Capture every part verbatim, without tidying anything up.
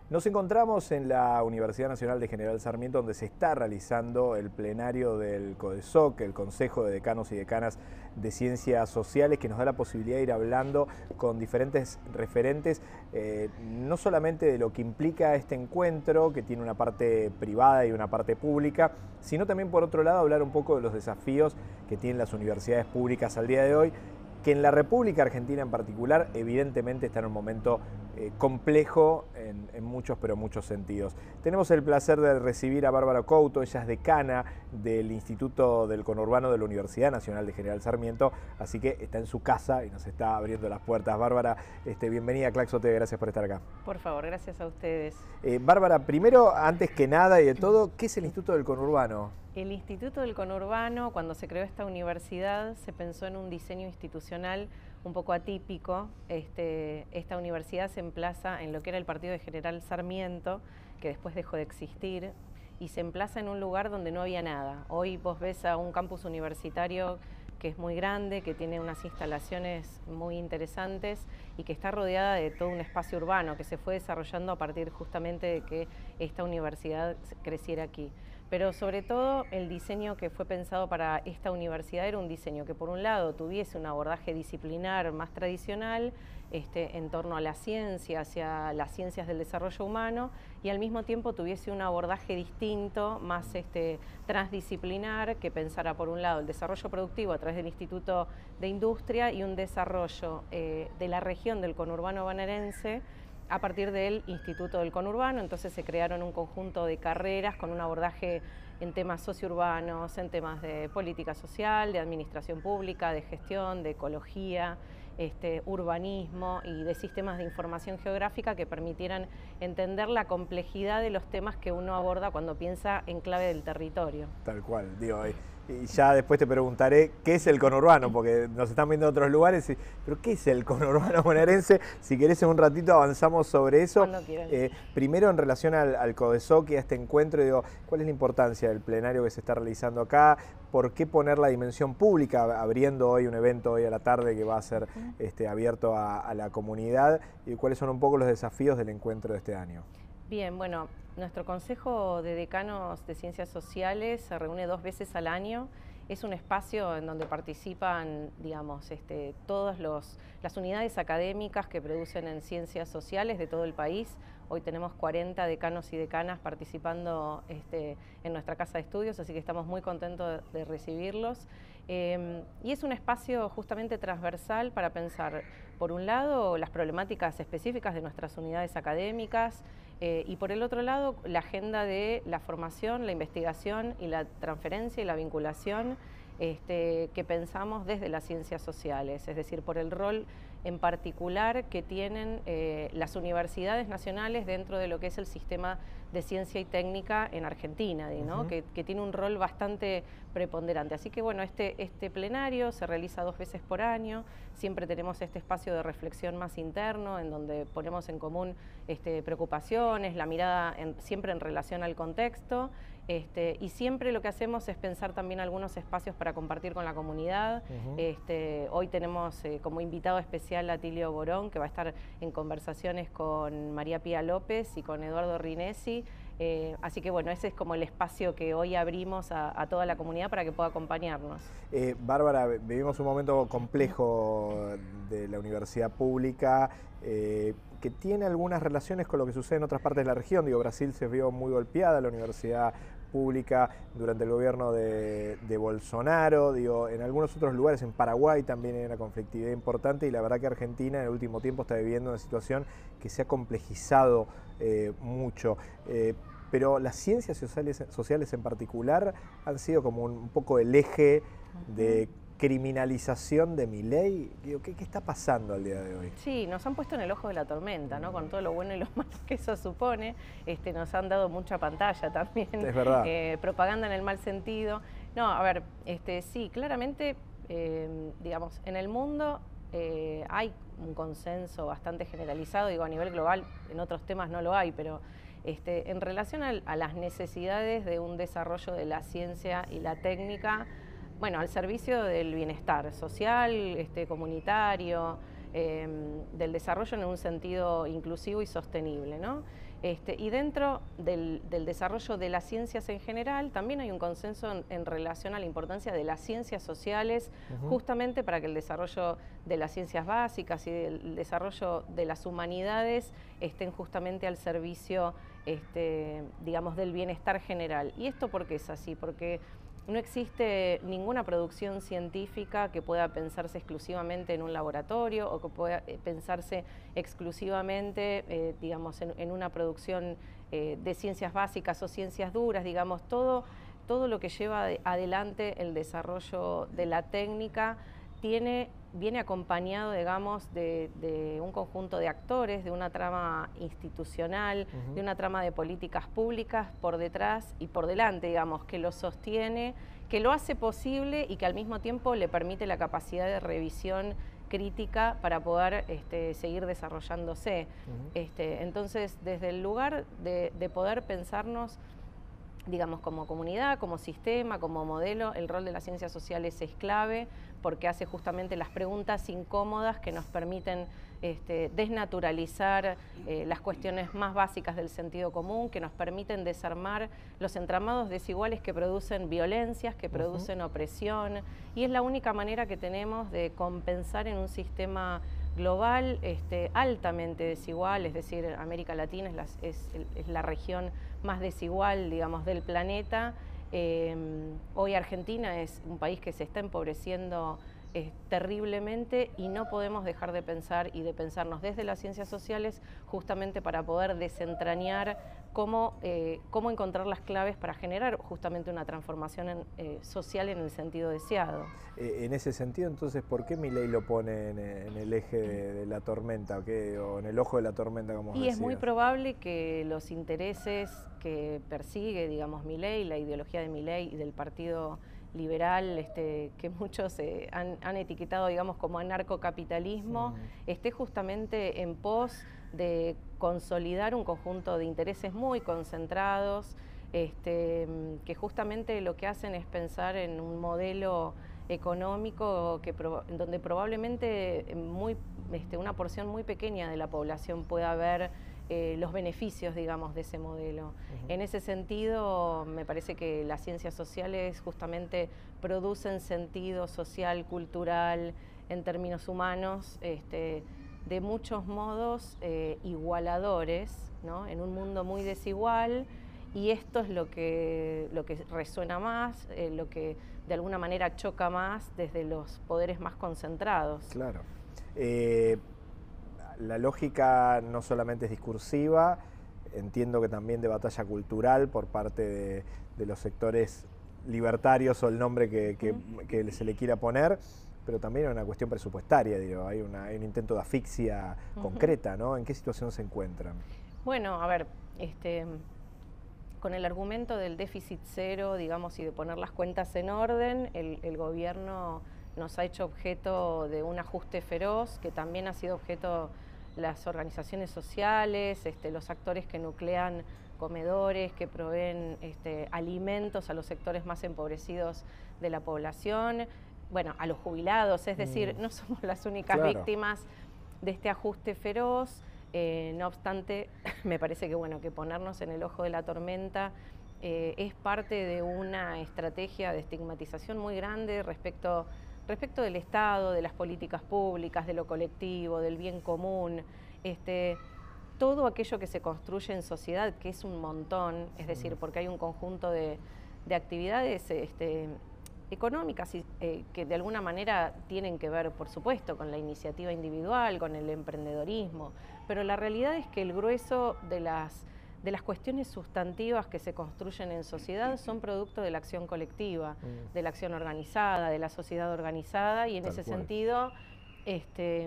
Nos encontramos en la Universidad Nacional de General Sarmiento, donde se está realizando el plenario del CODESOC, el Consejo de Decanos y Decanas de Ciencias Sociales, que nos da la posibilidad de ir hablando con diferentes referentes, eh, no solamente de lo que implica este encuentro, que tiene una parte privada y una parte pública, sino también, por otro lado, hablar un poco de los desafíos que tienen las universidades públicas al día de hoy, que en la República Argentina en particular evidentemente está en un momento eh, complejo en, en muchos, pero muchos sentidos. Tenemos el placer de recibir a Bárbara Couto, ella es decana del Instituto del Conurbano de la Universidad Nacional de General Sarmiento, así que está en su casa y nos está abriendo las puertas. Bárbara, este, bienvenida a Claxo T V, gracias por estar acá. Por favor, gracias a ustedes. Eh, Bárbara, primero, antes que nada y de todo, ¿qué es el Instituto del Conurbano? El Instituto del Conurbano, cuando se creó esta universidad, se pensó en un diseño institucional un poco atípico. Este, esta universidad se emplaza en lo que era el partido de General Sarmiento, que después dejó de existir, y se emplaza en un lugar donde no había nada. Hoy vos ves a un campus universitario que es muy grande, que tiene unas instalaciones muy interesantes y que está rodeada de todo un espacio urbano que se fue desarrollando a partir justamente de que esta universidad creciera aquí. Pero sobre todo el diseño que fue pensado para esta universidad era un diseño que por un lado tuviese un abordaje disciplinar más tradicional este, en torno a la ciencia, hacia las ciencias del desarrollo humano, y al mismo tiempo tuviese un abordaje distinto, más este, transdisciplinar, que pensara por un lado el desarrollo productivo a través del Instituto de Industria y un desarrollo eh, de la región del conurbano bonaerense a partir del Instituto del Conurbano. Entonces se crearon un conjunto de carreras con un abordaje en temas sociourbanos, en temas de política social, de administración pública, de gestión, de ecología, este, urbanismo y de sistemas de información geográfica que permitieran entender la complejidad de los temas que uno aborda cuando piensa en clave del territorio. Tal cual, digo, y ya después te preguntaré qué es el conurbano, porque nos están viendo en otros lugares, y, pero ¿qué es el conurbano bonaerense? Si querés en un ratito avanzamos sobre eso. Cuando quieran. Eh, primero en relación al, al CODESOC y a este encuentro, digo, ¿cuál es la importancia del plenario que se está realizando acá? ¿Por qué poner la dimensión pública, abriendo hoy un evento hoy a la tarde que va a ser este, abierto a, a la comunidad? ¿Y cuáles son un poco los desafíos del encuentro de este año? Bien, bueno, nuestro Consejo de Decanos de Ciencias Sociales se reúne dos veces al año. Es un espacio en donde participan, digamos, este, todas los, las unidades académicas que producen en ciencias sociales de todo el país. Hoy tenemos cuarenta decanos y decanas participando este, en nuestra casa de estudios, así que estamos muy contentos de, de recibirlos. Eh, y es un espacio justamente transversal para pensar, por un lado, las problemáticas específicas de nuestras unidades académicas, eh, y por el otro lado, la agenda de la formación, la investigación y la transferencia y la vinculación este, que pensamos desde las ciencias sociales, es decir, por el rol en particular que tienen eh, las universidades nacionales dentro de lo que es el sistema de ciencia y técnica en Argentina, ¿no? Uh-huh. que, que tiene un rol bastante preponderante. Así que bueno, este, este plenario se realiza dos veces por año, siempre tenemos este espacio de reflexión más interno, en donde ponemos en común este, preocupaciones, la mirada en, siempre en relación al contexto, este, y siempre lo que hacemos es pensar también algunos espacios para compartir con la comunidad. Uh-huh. este, hoy tenemos eh, como invitado especial a Tilio Borón, que va a estar en conversaciones con María Pía López y con Eduardo Rinesi. Eh, así que bueno, ese es como el espacio que hoy abrimos a, a toda la comunidad para que pueda acompañarnos. Eh, Bárbara, vivimos un momento complejo de la universidad pública eh, que tiene algunas relaciones con lo que sucede en otras partes de la región. Digo, Brasil se vio muy golpeada, la universidad pública durante el gobierno de, de Bolsonaro, digo, en algunos otros lugares, en Paraguay también hay una conflictividad importante, y la verdad que Argentina en el último tiempo está viviendo una situación que se ha complejizado eh, mucho. Eh, pero las ciencias sociales, sociales en particular han sido como un, un poco el eje de criminalización de Milei. ¿Qué, ¿Qué está pasando al día de hoy? Sí, nos han puesto en el ojo de la tormenta, ¿no? Con todo lo bueno y lo malo que eso supone. Este, nos han dado mucha pantalla también. Es verdad. Eh, propaganda en el mal sentido. No, a ver, este, sí, claramente, eh, digamos, en el mundo eh, hay un consenso bastante generalizado, digo, a nivel global, en otros temas no lo hay, pero este, en relación a, a las necesidades de un desarrollo de la ciencia y la técnica, bueno, al servicio del bienestar social, este, comunitario, eh, del desarrollo en un sentido inclusivo y sostenible, ¿no? Este, y dentro del, del desarrollo de las ciencias en general, también hay un consenso en, en relación a la importancia de las ciencias sociales, uh-huh. justamente para que el desarrollo de las ciencias básicas y el desarrollo de las humanidades estén justamente al servicio, este, digamos, del bienestar general. ¿Y esto por qué es así? Porque no existe ninguna producción científica que pueda pensarse exclusivamente en un laboratorio o que pueda pensarse exclusivamente, eh, digamos, en, en una producción eh, de ciencias básicas o ciencias duras, digamos, todo, todo lo que lleva adelante el desarrollo de la técnica tiene, viene acompañado, digamos, de, de un conjunto de actores, de una trama institucional, uh-huh. de una trama de políticas públicas por detrás y por delante, digamos, que lo sostiene, que lo hace posible y que al mismo tiempo le permite la capacidad de revisión crítica para poder este, seguir desarrollándose. Uh-huh. este, entonces, desde el lugar de, de poder pensarnos, digamos, como comunidad, como sistema, como modelo, el rol de las ciencias sociales es clave porque hace justamente las preguntas incómodas que nos permiten este, desnaturalizar eh, las cuestiones más básicas del sentido común, que nos permiten desarmar los entramados desiguales que producen violencias, que producen uh-huh. opresión, y es la única manera que tenemos de compensar en un sistema global este, altamente desigual, es decir, América Latina es la, es, es la región más desigual, digamos, del planeta. Eh, hoy Argentina es un país que se está empobreciendo eh, terriblemente y no podemos dejar de pensar y de pensarnos desde las ciencias sociales justamente para poder desentrañar cómo, eh, cómo encontrar las claves para generar justamente una transformación en, eh, social en el sentido deseado. Eh, en ese sentido, entonces, ¿por qué Milei lo pone en, en el eje de, de la tormenta o, qué, o en el ojo de la tormenta, como Y decías? Es muy probable que los intereses que persigue, digamos, Milei, la ideología de Milei y del Partido Liberal, este, que muchos eh, han, han etiquetado, digamos, como anarcocapitalismo, uh-huh. esté justamente en pos de consolidar un conjunto de intereses muy concentrados, este, que justamente lo que hacen es pensar en un modelo económico que pro, donde probablemente muy, este, una porción muy pequeña de la población pueda ver eh, los beneficios, digamos, de ese modelo. Uh-huh. En ese sentido, me parece que las ciencias sociales justamente producen sentido social, cultural, en términos humanos, este, de muchos modos eh, igualadores, ¿no? En un mundo muy desigual, y esto es lo que, lo que resuena más, eh, lo que de alguna manera choca más desde los poderes más concentrados. Claro. Eh, la lógica no solamente es discursiva, entiendo que también de batalla cultural por parte de, de los sectores libertarios o el nombre que, que, uh-huh. que se le quiera poner, pero también hay una cuestión presupuestaria, digo, hay, una, hay un intento de asfixia uh-huh. concreta, ¿no? ¿En qué situación se encuentran? Bueno, a ver, este, con el argumento del déficit cero, digamos, y de poner las cuentas en orden, el, el gobierno nos ha hecho objeto de un ajuste feroz, que también ha sido objeto las organizaciones sociales, este, los actores que nuclean comedores, que proveen este, alimentos a los sectores más empobrecidos de la población, bueno, a los jubilados, es decir, mm. no somos las únicas claro. víctimas de este ajuste feroz. Eh, no obstante, me parece que, bueno, que ponernos en el ojo de la tormenta eh, es parte de una estrategia de estigmatización muy grande respecto, respecto del Estado, de las políticas públicas, de lo colectivo, del bien común. Este, todo aquello que se construye en sociedad, que es un montón, es decir, porque hay un conjunto de, de actividades este, económicas y, eh, que de alguna manera tienen que ver, por supuesto, con la iniciativa individual, con el emprendedorismo, pero la realidad es que el grueso de las, de las cuestiones sustantivas que se construyen en sociedad son producto de la acción colectiva, mm. de la acción organizada, de la sociedad organizada, y en Tal ese cual. sentido, este,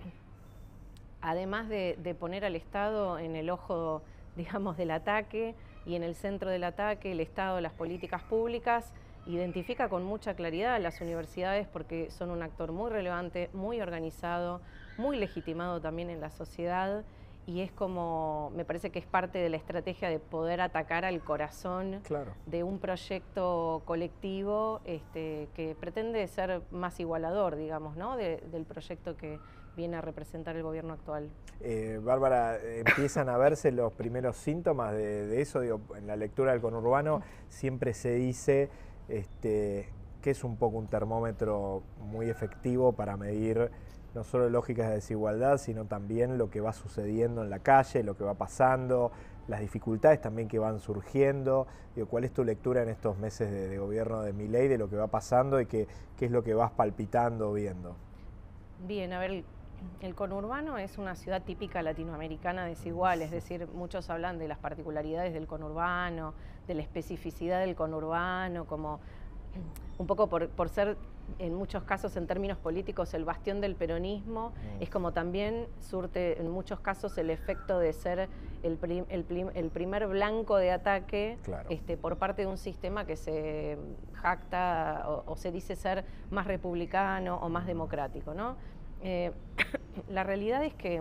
además de, de poner al Estado en el ojo, digamos, del ataque y en el centro del ataque, el Estado, las políticas públicas, identifica con mucha claridad a las universidades porque son un actor muy relevante, muy organizado, muy legitimado también en la sociedad, y es como, me parece que es parte de la estrategia de poder atacar al corazón claro. de un proyecto colectivo este, que pretende ser más igualador, digamos, ¿no? de, del proyecto que, viene a representar el gobierno actual. Eh, Bárbara, empiezan a verse los primeros síntomas de, de eso. Digo, en la lectura del conurbano siempre se dice este, que es un poco un termómetro muy efectivo para medir no solo lógicas de desigualdad, sino también lo que va sucediendo en la calle, lo que va pasando, las dificultades también que van surgiendo. Digo, ¿cuál es tu lectura en estos meses de, de gobierno de Milei, de lo que va pasando y qué, qué es lo que vas palpitando, viendo? Bien, a ver, el, el conurbano es una ciudad típica latinoamericana desigual, es decir, muchos hablan de las particularidades del conurbano, de la especificidad del conurbano, como un poco por, por ser en muchos casos en términos políticos el bastión del peronismo, mm. es como también surte en muchos casos el efecto de ser el, prim, el, prim, el primer blanco de ataque, claro. este, por parte de un sistema que se jacta o, o se dice ser más republicano o más democrático, ¿no? Eh, la realidad es que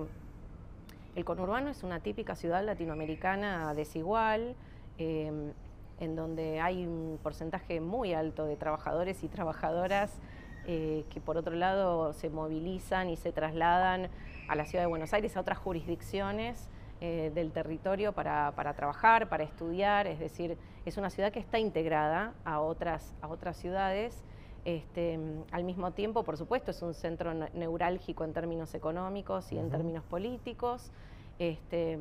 el conurbano es una típica ciudad latinoamericana desigual, eh, en donde hay un porcentaje muy alto de trabajadores y trabajadoras eh, que por otro lado se movilizan y se trasladan a la ciudad de Buenos Aires, a otras jurisdicciones eh, del territorio para, para trabajar, para estudiar, es decir, es una ciudad que está integrada a otras, a otras ciudades. Este, al mismo tiempo, por supuesto, es un centro neurálgico en términos económicos y en uh-huh. términos políticos, este,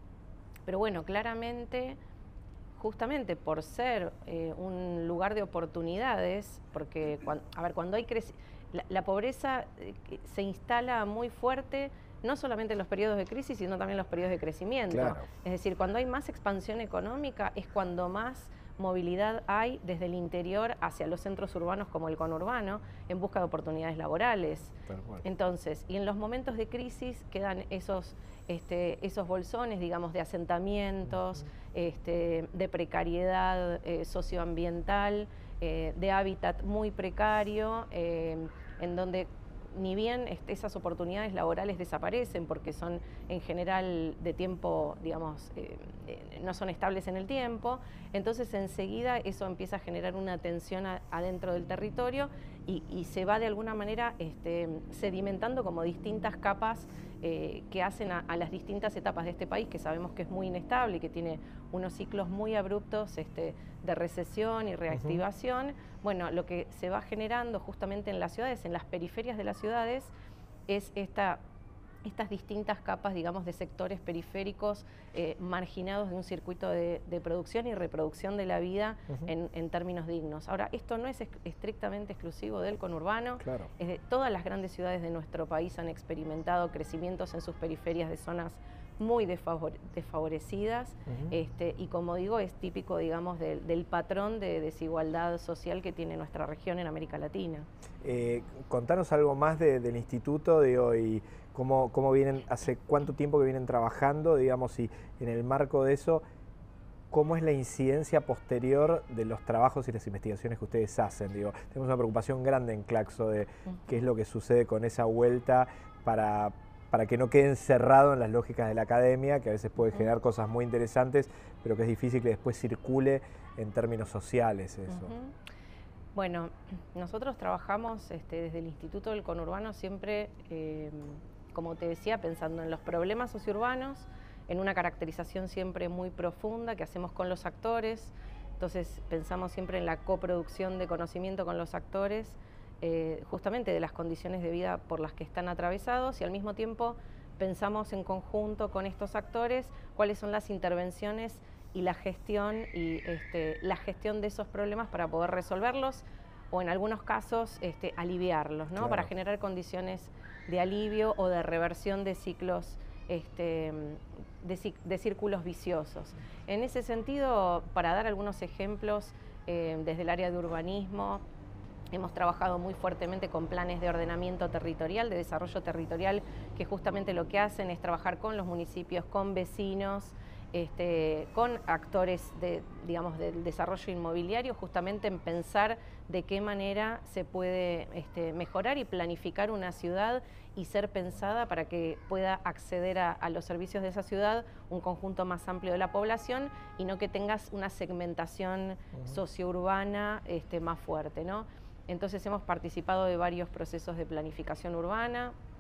pero bueno, claramente, justamente por ser eh, un lugar de oportunidades, porque cuando, a ver, cuando hay creci- la, la pobreza eh, se instala muy fuerte, no solamente en los periodos de crisis, sino también en los periodos de crecimiento. Claro. Es decir, cuando hay más expansión económica es cuando más movilidad hay desde el interior hacia los centros urbanos como el conurbano en busca de oportunidades laborales. Bueno. Entonces, y en los momentos de crisis quedan esos, este, esos bolsones, digamos, de asentamientos, uh-huh. este, de precariedad eh, socioambiental, eh, de hábitat muy precario, eh, en donde ni bien este, esas oportunidades laborales desaparecen porque son en general de tiempo, digamos, eh, eh, no son estables en el tiempo, entonces enseguida eso empieza a generar una tensión a, adentro del territorio y, y se va de alguna manera este, sedimentando como distintas capas eh, que hacen a, a las distintas etapas de este país, que sabemos que es muy inestable y que tiene unos ciclos muy abruptos este, de recesión y reactivación. Uh-huh. Bueno, lo que se va generando justamente en las ciudades, en las periferias de las ciudades, es esta, estas distintas capas, digamos, de sectores periféricos eh, marginados de un circuito de, de producción y reproducción de la vida uh-huh. en, en términos dignos. Ahora, esto no es estrictamente exclusivo del conurbano, claro. es de, todas las grandes ciudades de nuestro país han experimentado crecimientos en sus periferias de zonas muy desfavore desfavorecidas uh-huh. este, y como digo, es típico, digamos, de, del patrón de desigualdad social que tiene nuestra región en América Latina. Eh, contanos algo más de, del instituto de hoy, cómo, cómo vienen, hace cuánto tiempo que vienen trabajando, digamos, y en el marco de eso, ¿cómo es la incidencia posterior de los trabajos y las investigaciones que ustedes hacen? Digo, tenemos una preocupación grande en Claxo de uh-huh. qué es lo que sucede con esa vuelta para... para que no quede encerrado en las lógicas de la academia, que a veces puede generar cosas muy interesantes, pero que es difícil que después circule en términos sociales eso. Uh-huh. Bueno, nosotros trabajamos este, desde el Instituto del Conurbano siempre, eh, como te decía, pensando en los problemas sociourbanos, en una caracterización siempre muy profunda que hacemos con los actores, entonces pensamos siempre en la coproducción de conocimiento con los actores, Eh, justamente de las condiciones de vida por las que están atravesados y al mismo tiempo pensamos en conjunto con estos actores cuáles son las intervenciones y la gestión y este, la gestión de esos problemas para poder resolverlos o en algunos casos este, aliviarlos, ¿no? Claro. Para generar condiciones de alivio o de reversión de ciclos, este, de, de círculos viciosos. En ese sentido, para dar algunos ejemplos eh, desde el área de urbanismo, hemos trabajado muy fuertemente con planes de ordenamiento territorial, de desarrollo territorial, que justamente lo que hacen es trabajar con los municipios, con vecinos, este, con actores de, digamos, del desarrollo inmobiliario, justamente en pensar de qué manera se puede este, mejorar y planificar una ciudad y ser pensada para que pueda acceder a, a los servicios de esa ciudad un conjunto más amplio de la población y no que tengas una segmentación uh-huh. sociourbana este, más fuerte, ¿no? Entonces hemos participado de varios procesos de planificación urbana,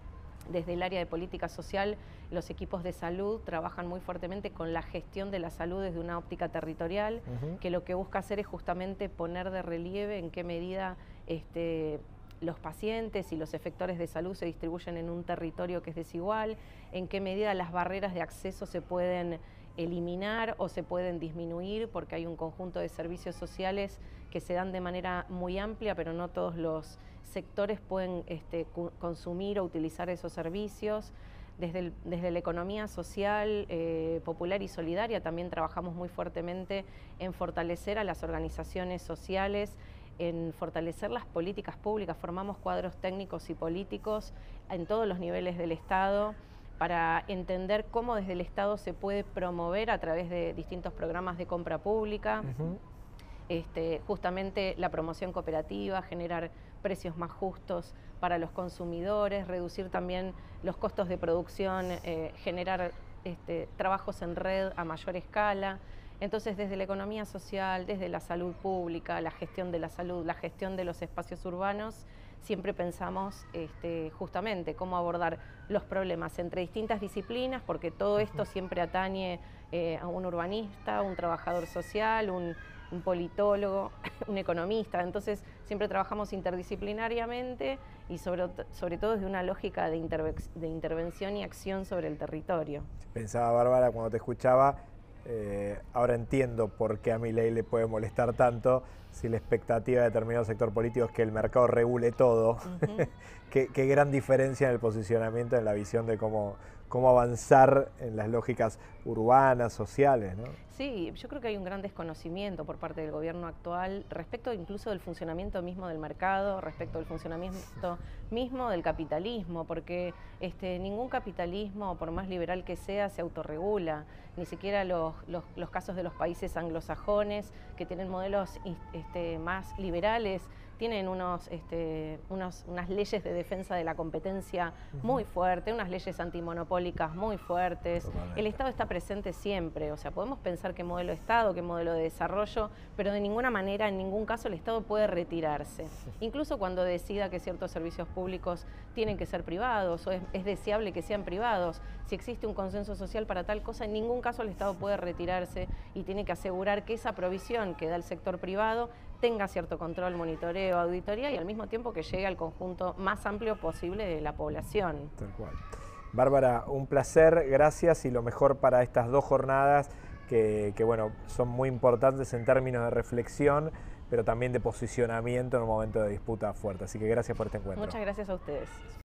Desde el área de política social, los equipos de salud trabajan muy fuertemente con la gestión de la salud desde una óptica territorial, uh-huh. que lo que busca hacer es justamente poner de relieve en qué medida este, los pacientes y los efectores de salud se distribuyen en un territorio que es desigual, en qué medida las barreras de acceso se pueden eliminar o se pueden disminuir, porque hay un conjunto de servicios sociales que se dan de manera muy amplia, pero no todos los sectores pueden este, consumir o utilizar esos servicios. Desde, el, desde la economía social, eh, popular y solidaria también trabajamos muy fuertemente en fortalecer a las organizaciones sociales, en fortalecer las políticas públicas. Formamos cuadros técnicos y políticos en todos los niveles del Estado para entender cómo desde el Estado se puede promover a través de distintos programas de compra pública, uh-huh. este, justamente la promoción cooperativa, generar precios más justos para los consumidores, reducir también los costos de producción, eh, generar este, trabajos en red a mayor escala. Entonces, desde la economía social, desde la salud pública, la gestión de la salud, la gestión de los espacios urbanos, siempre pensamos este, justamente cómo abordar los problemas entre distintas disciplinas, porque todo esto siempre atañe eh, a un urbanista, un trabajador social, un, un politólogo, un economista. Entonces, siempre trabajamos interdisciplinariamente y sobre, sobre todo desde una lógica de, interve de intervención y acción sobre el territorio. Pensaba, Bárbara, cuando te escuchaba, Eh, ahora entiendo por qué a Milei le puede molestar tanto si la expectativa de determinado sector político es que el mercado regule todo. Uh-huh. qué, qué gran diferencia en el posicionamiento, en la visión de cómo, cómo avanzar en las lógicas urbanas, sociales, ¿no? Sí, yo creo que hay un gran desconocimiento por parte del gobierno actual respecto incluso del funcionamiento mismo del mercado, respecto del funcionamiento mismo del capitalismo, porque este, ningún capitalismo, por más liberal que sea, se autorregula. Ni siquiera los, los, los casos de los países anglosajones, que tienen modelos este, más liberales, tienen unos, este, unos, unas leyes de defensa de la competencia uh-huh. muy fuertes, unas leyes antimonopólicas muy fuertes. Totalmente. El Estado está presente siempre, o sea, podemos pensar qué modelo de Estado, qué modelo de desarrollo, pero de ninguna manera, en ningún caso, el Estado puede retirarse. Incluso cuando decida que ciertos servicios públicos tienen que ser privados o es, es deseable que sean privados, si existe un consenso social para tal cosa, en ningún caso el Estado puede retirarse y tiene que asegurar que esa provisión que da el sector privado tenga cierto control, monitoreo, auditoría y al mismo tiempo que llegue al conjunto más amplio posible de la población. Tal cual. Bárbara, un placer, gracias y lo mejor para estas dos jornadas que, que bueno, son muy importantes en términos de reflexión, pero también de posicionamiento en un momento de disputa fuerte. Así que gracias por este encuentro. Muchas gracias a ustedes.